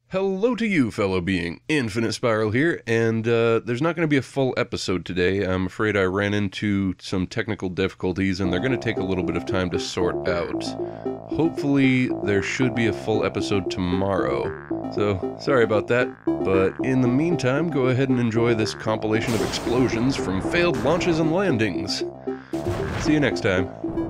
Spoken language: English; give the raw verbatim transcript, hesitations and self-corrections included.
Hello to you, fellow being. Infinite Spiral here, and uh, there's not going to be a full episode today. I'm afraid I ran into some technical difficulties, and they're going to take a little bit of time to sort out. Hopefully, there should be a full episode tomorrow. So, sorry about that, but in the meantime, go ahead and enjoy this compilation of explosions from failed launches and landings. See you next time.